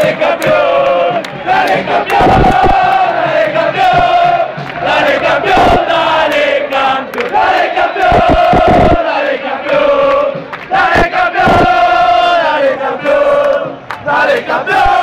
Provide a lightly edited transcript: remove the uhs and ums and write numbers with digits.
dale campeón, dale campeón, dale campeón, dale campeón, dale campeón, dale campeón, dale campeón, dale campeón, dale campeón, dale campeón.